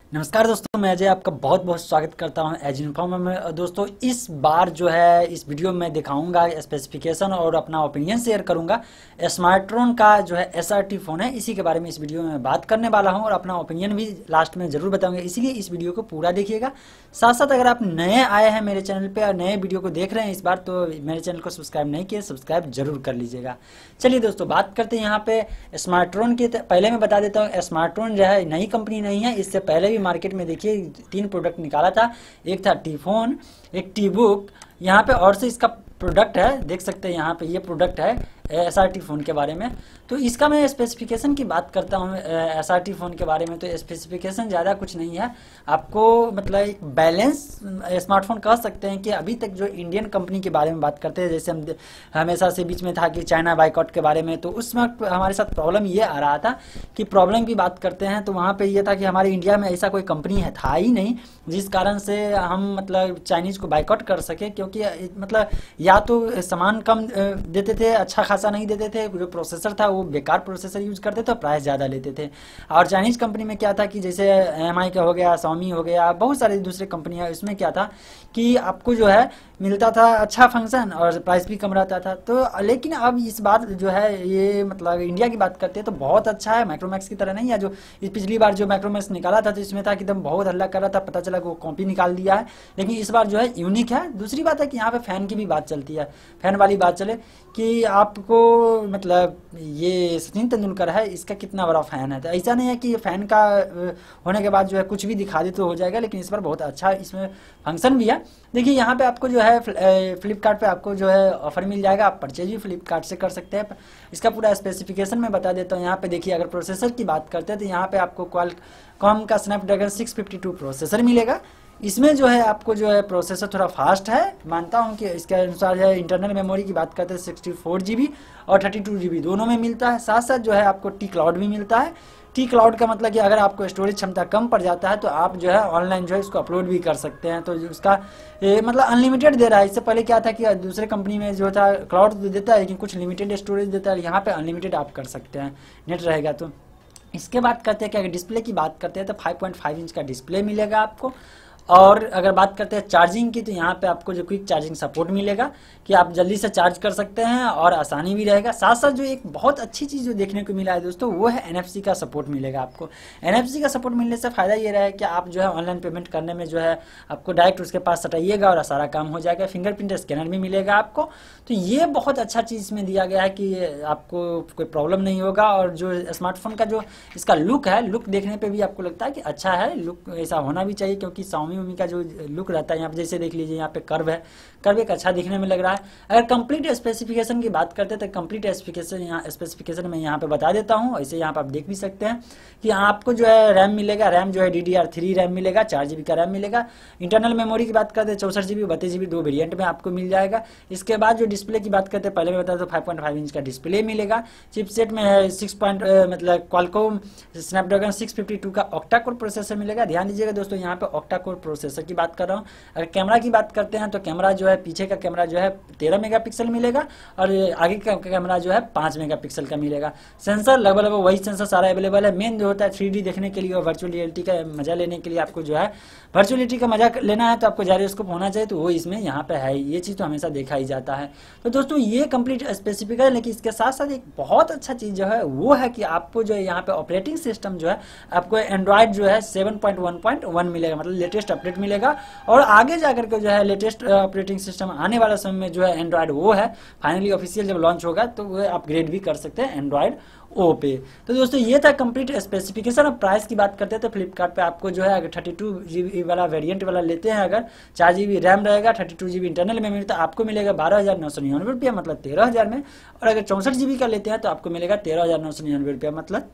नमस्कार दोस्तों, मैं अजय आपका बहुत बहुत स्वागत करता हूं एज इन्फॉर्म में। दोस्तों इस बार जो है इस वीडियो में दिखाऊंगा स्पेसिफिकेशन और अपना ओपिनियन शेयर करूंगा। स्मार्टफोन का जो है SRT फ़ोन है, इसी के बारे में इस वीडियो में बात करने वाला हूं और अपना ओपिनियन भी लास्ट में ज़रूर बताऊंगा, इसीलिए इस वीडियो को पूरा देखिएगा। साथ साथ अगर आप नए आए हैं मेरे चैनल पर और नए वीडियो को देख रहे हैं इस बार, तो मेरे चैनल को सब्सक्राइब नहीं किए, सब्सक्राइब जरूर कर लीजिएगा। चलिए दोस्तों, बात करते हैं यहाँ पे स्मार्टफोन की। पहले मैं बता देता हूँ, स्मार्टफोन जो है नई कंपनी नहीं है, इससे पहले भी मार्केट में देखिए 3 प्रोडक्ट निकाला था। एक था टी फोन, एक टी बुक, यहाँ पे और से इसका प्रोडक्ट है, देख सकते हैं यहाँ पे ये प्रोडक्ट है SRT फ़ोन के बारे में। तो इसका मैं स्पेसिफिकेशन की बात करता हूँ SRT फ़ोन के बारे में। तो स्पेसिफिकेशन ज़्यादा कुछ नहीं है, आपको मतलब एक बैलेंस स्मार्टफोन कह सकते हैं कि अभी तक जो इंडियन कंपनी के बारे में बात करते हैं, जैसे हम हमेशा से बीच में था कि चाइना बाइकआउट के बारे में, तो उस वक्त हमारे साथ प्रॉब्लम ये आ रहा था कि प्रॉब्लम की बात करते हैं तो वहाँ पर ये था कि हमारे इंडिया में ऐसा कोई कंपनी है था ही नहीं जिस कारण से हम मतलब चाइनीज़ को बाइकआउट कर सके, क्योंकि मतलब या तो सामान कम देते थे, अच्छा खासा नहीं देते थे, जो प्रोसेसर था वो बेकार प्रोसेसर यूज करते थे, प्राइस ज़्यादा लेते थे। और चाइनीज़ कंपनी में क्या था कि जैसे MI का हो गया, Xiaomi हो गया, बहुत सारे दूसरे कंपनियां, इसमें क्या था कि आपको जो है मिलता था अच्छा फंक्शन और प्राइस भी कम रहता था। तो लेकिन अब इस बार जो है ये मतलब इंडिया की बात करते हैं तो बहुत अच्छा है, माइक्रोमैक्स की तरह नहीं है। जो पिछली बार जो माइक्रोमैक्स निकाला था तो इसमें था कि एकदम बहुत हल्ला कर रहा था, पता चला वो कॉपी निकाल दिया है, लेकिन इस बार जो है यूनिक है। दूसरी बात है कि यहाँ पे फैन की भी बात चलती है, फैन वाली बात चले कि आपको मतलब ये सचिन तेंदुलकर है, इसका कितना बड़ा फैन है। तो ऐसा नहीं है कि फैन का होने के बाद जो है कुछ भी दिखा दे तो हो जाएगा, लेकिन इस बार बहुत अच्छा इसमें फंक्शन भी है। देखिए यहाँ पे आपको जो है फ्लिपकार्ट पे आपको जो है ऑफर मिल जाएगा, आप परचेज भी फ्लिपकार्ट से कर सकते हैं। इसका पूरा स्पेसिफिकेशन मैं बता देता हूँ। यहाँ पे देखिए, अगर प्रोसेसर की बात करते हैं तो यहाँ पे आपको क्वालकॉम का स्नैपड्रैगन 652 प्रोसेसर मिलेगा। इसमें जो है आपको जो है प्रोसेसर थोड़ा फास्ट है, मानता हूँ कि इसके अनुसार जो है। इंटरनल मेमोरी की बात करते हैं 64 GB और 32 GB दोनों में मिलता है। साथ साथ जो है आपको टी क्लाउड भी मिलता है। टी क्लाउड का मतलब कि अगर आपको स्टोरेज क्षमता कम पड़ जाता है तो आप जो है ऑनलाइन जो है इसको अपलोड भी कर सकते हैं। तो उसका मतलब अनलिमिटेड दे रहा है। इससे पहले क्या था कि दूसरे कंपनी में जो था क्लाउड तो देता है लेकिन कुछ लिमिटेड स्टोरेज देता है, यहाँ पे अनलिमिटेड आप कर सकते हैं नेट रहेगा तो। इसके बात करते हैं कि अगर डिस्प्ले की बात करते हैं तो 5.5 इंच का डिस्प्ले मिलेगा आपको। और अगर बात करते हैं चार्जिंग की तो यहाँ पे आपको जो क्विक चार्जिंग सपोर्ट मिलेगा कि आप जल्दी से चार्ज कर सकते हैं और आसानी भी रहेगा। साथ साथ जो एक बहुत अच्छी चीज़ जो देखने को मिला है दोस्तों, वो है NFC का सपोर्ट मिलेगा आपको। NFC का सपोर्ट मिलने से फ़ायदा ये रहा है कि आप जो है ऑनलाइन पेमेंट करने में जो है आपको डायरेक्ट उसके पास सटाइएगा और सारा काम हो जाएगा। फिंगरप्रिंट स्कैनर भी मिलेगा आपको। तो ये बहुत अच्छा चीज़ इसमें दिया गया है कि आपको कोई प्रॉब्लम नहीं होगा। और जो स्मार्टफोन का जो इसका लुक है, लुक देखने पर भी आपको लगता है कि अच्छा है, लुक ऐसा होना भी चाहिए, क्योंकि Xiaomi का जो लुक रहता है यहाँ पे जैसे देख लीजिए, यहाँ पे कर्व है, कर्व एक अच्छा दिखने में लग रहा है। अगर कंप्लीट स्पेसिफिकेशन की बात करते हैं तो कंप्लीट स्पेसिफिकेशन में यहाँ पे बता देता हूँ। ऐसे यहाँ पे आप देख भी सकते हैं कि आपको जो है रैम मिलेगा, रैम जो है DDR3 रैम मिलेगा, 4 GB का रैम मिलेगा। इंटरनल मेमोरी की बात करते हैं 64 GB 32 GB दो वेरियंट में आपको मिल जाएगा। इसके बाद जो डिस्प्ले की बात करते हैं, पहले मैं बता दूं 5.5 इंच का डिस्प्ले मिलेगा। चिपसेट में है 6 मतलब क्वालकॉम स्नैपड्रैगन 652 का ऑक्टा कोर प्रोसेसर मिलेगा। ध्यान दीजिएगा दोस्तों, यहाँ पे ऑक्टा कोर प्रोसेसर की बात कर रहा हूँ। अगर कैमरा की बात करते हैं तो कैमरा जो है पीछे का कैमरा जो है 13 मेगापिक्सल मिलेगा और आगे का कैमरा जो है 5 मेगापिक्सल का मिलेगा। सेंसर लगभग वही सेंसर सारा अवेलेबल है। मेन जो होता है 3D देखने के लिए और वर्चुअल रियलिटी का मजा लेने के लिए, आपको जो है वर्चुअलिटी का मजा लेना है तो आपको जायरोस्कोप होना चाहिए, तो वो इसमें यहाँ पे है। ये चीज़ तो हमेशा देखा ही जाता है। तो दोस्तों ये कंप्लीट स्पेसिफिक है, लेकिन इसके साथ साथ एक बहुत अच्छा चीज़ जो है वो है कि आपको जो है यहाँ पे ऑपरेटिंग सिस्टम जो है आपको एंड्रॉयड जो है 7.1.1 मिलेगा, मतलब लेटेस्ट अपडेट मिलेगा। और आगे जाकर के जो है लेटेस्ट ऑपरेटिंग सिस्टम आने वाला समय में जो है एंड्रॉयड वो है, फाइनली ऑफिशियल जब लॉन्च होगा तो वो अपग्रेड भी कर सकते हैं एंड्रॉयड ओ पे। तो दोस्तों ये था कंप्लीट स्पेसिफिकेशन। अब प्राइस की बात करते हैं तो फ्लिपकार्ट पे आपको जो है अगर 32 GB वाला वेरिएंट वाला लेते हैं, अगर 4 GB रैम रहेगा, 32 GB इंटरनल मेमोरी, तो आपको मिलेगा 12,999 रुपया, मतलब 13,000 में। और अगर 64 GB का लेते हैं तो आपको मिलेगा 13,999 रुपया, मतलब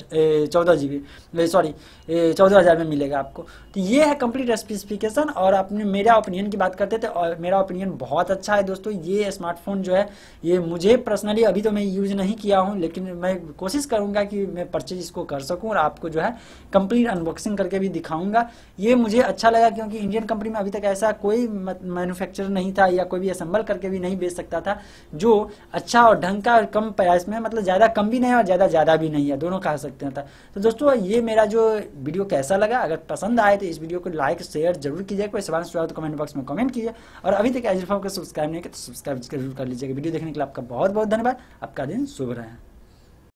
14,000 में मिलेगा आपको। तो ये है कंप्लीट स्पेसिफिकेशन। और अपने मेरा ओपिनियन की बात करते थे, और मेरा ओपिनियन बहुत अच्छा है दोस्तों। ये स्मार्टफोन जो है ये मुझे पर्सनली अभी तो मैं यूज़ नहीं किया हूँ, लेकिन मैं मैं कोशिश करूंगा कि मैं परचेज इसको कर सकूं और आपको जो है कंप्लीट अनबॉक्सिंग करके भी दिखाऊंगा। ये मुझे अच्छा लगा क्योंकि इंडियन कंपनी में अभी तक ऐसा कोई मैन्युफैक्चरर नहीं था या कोई भी असेंबल करके भी नहीं बेच सकता था जो अच्छा और ढंग का और कम प्राइस में, मतलब ज़्यादा कम भी नहीं और ज़्यादा भी नहीं है, दोनों कह सकते हैं। तो दोस्तों ये मेरा जो वीडियो कैसा लगा, अगर पसंद आए तो इस वीडियो को लाइक शेयर जरूर कीजिए, कोई सवाल सुझाव तो कमेंट बॉक्स में कमेंट कीजिए और अभी तक एजन फोन को सब्सक्राइब नहीं किया तो सब्सक्राइब जरूर कर लीजिएगा। वीडियो देखने के लिए आपका बहुत बहुत धन्यवाद। आपका दिन शुभ रहे।